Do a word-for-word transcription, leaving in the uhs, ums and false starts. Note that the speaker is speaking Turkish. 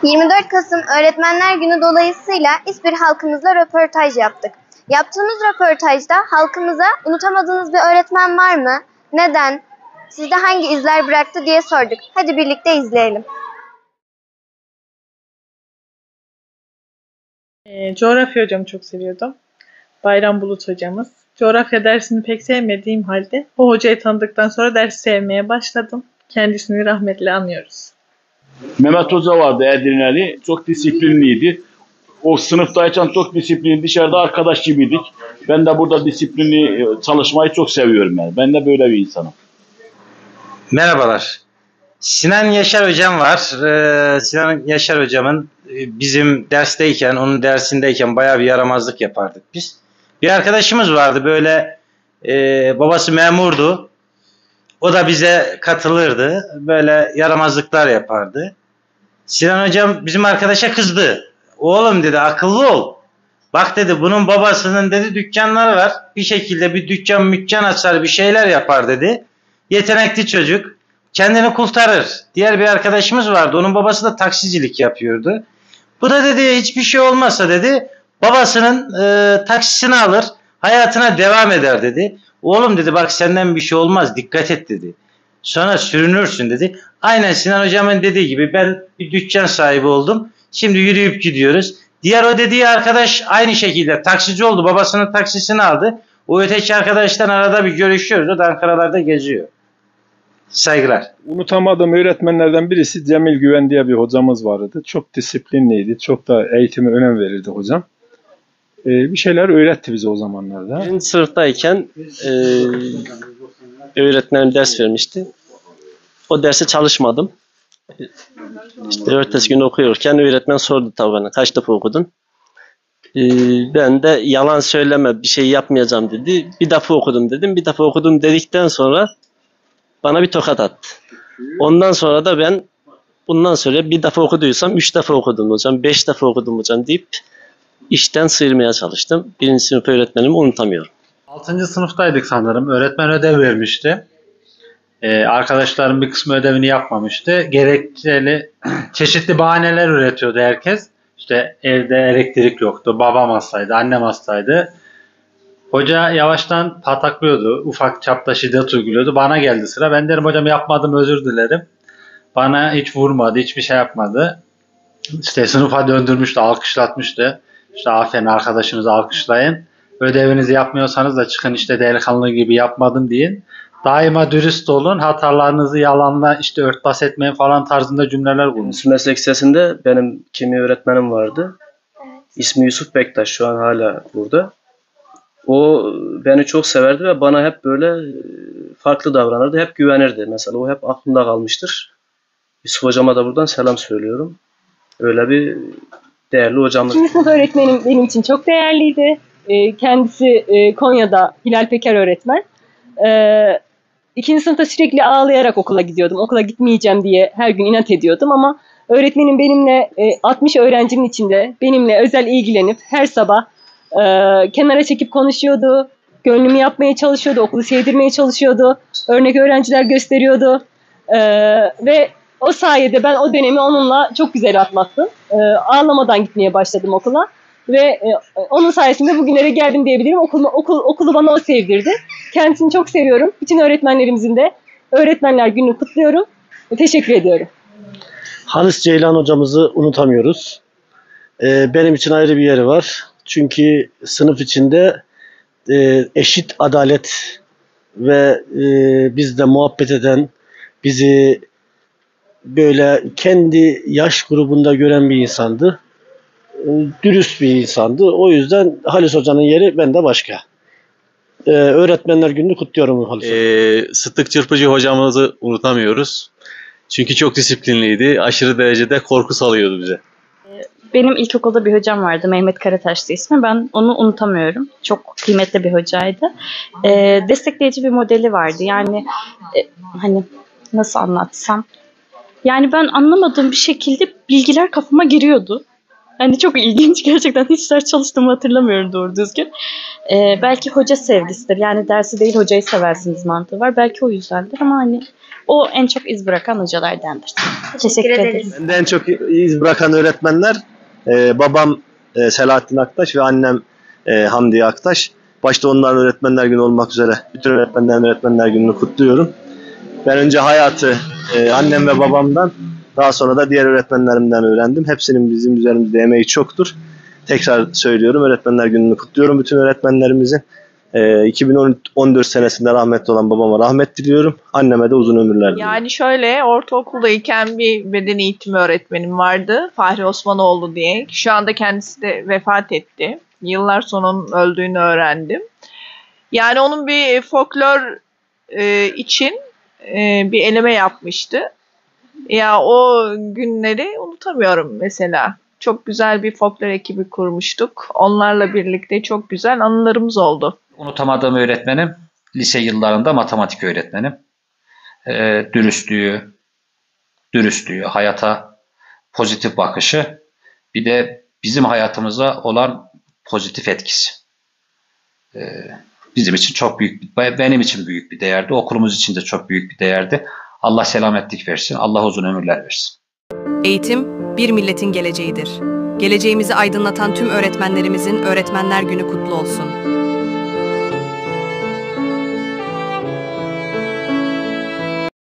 yirmi dört Kasım Öğretmenler Günü dolayısıyla İSBİR halkımızla röportaj yaptık. Yaptığımız röportajda halkımıza unutamadığınız bir öğretmen var mı? Neden? Sizde hangi izler bıraktı diye sorduk. Hadi birlikte izleyelim. E, coğrafya hocamı çok seviyordum. Bayram Bulut hocamız. Coğrafya dersini pek sevmediğim halde o hocayı tanıdıktan sonra dersi sevmeye başladım. Kendisini rahmetle anıyoruz. Mehmet Hoca vardı Edirneli. Çok disiplinliydi. O sınıftayken çok disiplinli, dışarıda arkadaş gibiydik. Ben de burada disiplinli çalışmayı çok seviyorum yani. Ben de böyle bir insanım. Merhabalar. Sinan Yaşar hocam var. Ee, Sinan Yaşar hocamın bizim dersteyken, onun dersindeyken bayağı bir yaramazlık yapardık biz. Bir arkadaşımız vardı böyle, e, babası memurdu. O da bize katılırdı. Böyle yaramazlıklar yapardı. Sinan hocam bizim arkadaşa kızdı. Oğlum dedi, akıllı ol. Bak dedi, bunun babasının dedi dükkanları var. Bir şekilde bir dükkan mükkan açar, bir şeyler yapar dedi. Yetenekli çocuk. Kendini kurtarır. Diğer bir arkadaşımız vardı. Onun babası da taksicilik yapıyordu. Bu da dedi hiçbir şey olmazsa dedi babasının e, taksisini alır, hayatına devam eder dedi. Oğlum dedi, bak senden bir şey olmaz, dikkat et dedi. Sonra sürünürsün dedi. Aynen Sinan hocamın dediği gibi ben bir dükkan sahibi oldum. Şimdi yürüyüp gidiyoruz. Diğer o dediği arkadaş aynı şekilde taksici oldu. Babasının taksisini aldı. O öteki arkadaştan arada bir görüşüyoruz. O da Ankara'larda geziyor. Saygılar. Unutamadığım öğretmenlerden birisi Cemil Güven diye bir hocamız vardı. Çok disiplinliydi. Çok da eğitime önem verirdi hocam. Ee, bir şeyler öğretti bize o zamanlarda. Birinci sınıftayken e, öğretmenim ders vermişti. O derse çalışmadım. İşte ertesi gün okuyorken öğretmen sordu tabii bana, kaç defa okudun? Ee, ben de yalan söyleme, bir şey yapmayacağım dedi. Bir defa okudum dedim. Bir defa okudum dedikten sonra bana bir tokat attı. Ondan sonra da ben bundan sonra bir defa okuduysam üç defa okudum hocam, beş defa okudum hocam deyip işten sıyırmaya çalıştım. Birinci sınıf öğretmenimi unutamıyorum. altıncı sınıftaydık sanırım. Öğretmen ödev vermişti. Ee, arkadaşlarım bir kısmı ödevini yapmamıştı. Gerekçeli çeşitli bahaneler üretiyordu herkes. İşte evde elektrik yoktu, babam hastaydı, annem hastaydı. Hoca yavaştan pataklıyordu, ufak çapta şiddet uyguluyordu. Bana geldi sıra. Ben derim hocam yapmadım, özür dilerim. Bana hiç vurmadı, hiçbir şey yapmadı. İşte sınıfa döndürmüştü, alkışlatmıştı. İşte aferin, arkadaşınızı alkışlayın. Ödevinizi yapmıyorsanız da çıkın işte delikanlı gibi yapmadım deyin. Daima dürüst olun, hatalarınızı yalanla işte örtbas etmeyin falan tarzında cümleler kurmuş. Meslek lisesinde benim kimya öğretmenim vardı. İsmi Yusuf Bektaş, şu an hala burada. O beni çok severdi ve bana hep böyle farklı davranırdı, hep güvenirdi. Mesela o hep aklımda kalmıştır. Yusuf hocama da buradan selam söylüyorum. Öyle bir değerli hocamız. İkinci sınıf öğretmenim benim için çok değerliydi. Kendisi Konya'da Hilal Peker öğretmen. İkinci sınıfta sürekli ağlayarak okula gidiyordum. Okula gitmeyeceğim diye her gün inat ediyordum ama öğretmenim benimle altmış öğrencinin içinde benimle özel ilgilenip her sabah kenara çekip konuşuyordu. Gönlümü yapmaya çalışıyordu. Okulu sevdirmeye çalışıyordu. Örnek öğrenciler gösteriyordu. Ve o sayede ben o dönemi onunla çok güzel atlattım. Ağlamadan gitmeye başladım okula. Ve onun sayesinde bugünlere geldim diyebilirim. Okulu, okul, okulu bana o sevdirdi. Kendisini çok seviyorum. Bütün öğretmenlerimizin de Öğretmenler Günü'nü kutluyorum. Ve teşekkür ediyorum. Halis Ceylan hocamızı unutamıyoruz. Ee, benim için ayrı bir yeri var. Çünkü sınıf içinde e, eşit adalet ve e, bizle muhabbet eden, bizi böyle kendi yaş grubunda gören bir insandı. Dürüst bir insandı. O yüzden Halis Hoca'nın yeri bende başka. Ee, Öğretmenler Günü'nü kutluyorum Halis Hoca. Ee, Sıddık Çırpıcı hocamızı unutamıyoruz. Çünkü çok disiplinliydi. Aşırı derecede korku salıyordu bize. Benim ilkokulda bir hocam vardı. Mehmet Karataş'tı ismi. Ben onu unutamıyorum. Çok kıymetli bir hocaydı. Ee, destekleyici bir modeli vardı. Yani e, hani nasıl anlatsam. Yani ben anlamadığım bir şekilde bilgiler kafama giriyordu. Yani çok ilginç gerçekten. Hiç ders çalıştığımı hatırlamıyorum doğru düzgün. Ee, belki hoca sevgisidir. Yani dersi değil hocayı seversiniz mantığı var. Belki o yüzdendir ama hani O en çok iz bırakan hocalardandır. Teşekkür ederiz. Bende en çok iz bırakan öğretmenler e, babam e, Selahattin Aktaş ve annem e, Hamdiye Aktaş. Başta onların öğretmenler günü olmak üzere bütün öğretmenlerin öğretmenler gününü kutluyorum. Ben önce hayatı e, annem ve babamdan, daha sonra da diğer öğretmenlerimden öğrendim. Hepsinin bizim üzerimizde emeği çoktur. Tekrar söylüyorum, öğretmenler gününü kutluyorum bütün öğretmenlerimizin. E, iki bin on dört senesinde rahmetli olan babama rahmet diliyorum. Anneme de uzun ömürler diliyorum. Yani şöyle, ortaokuldayken bir beden eğitimi öğretmenim vardı. Fahri Osmanoğlu diye. Şu anda kendisi de vefat etti. Yıllar sonra onun öldüğünü öğrendim. Yani onun bir folklor e, için e, bir eleme yapmıştı. Ya o günleri unutamıyorum mesela. Çok güzel bir folklor ekibi kurmuştuk. Onlarla birlikte çok güzel anılarımız oldu. Unutamadığım öğretmenim lise yıllarında matematik öğretmenim. Ee, dürüstlüğü, dürüstlüğü, hayata pozitif bakışı, bir de bizim hayatımıza olan pozitif etkisi. Ee, bizim için çok büyük, benim için büyük bir değerdi. Okulumuz için de çok büyük bir değerdi. Allah selametlik versin, Allah uzun ömürler versin. Eğitim, bir milletin geleceğidir. Geleceğimizi aydınlatan tüm öğretmenlerimizin Öğretmenler Günü kutlu olsun.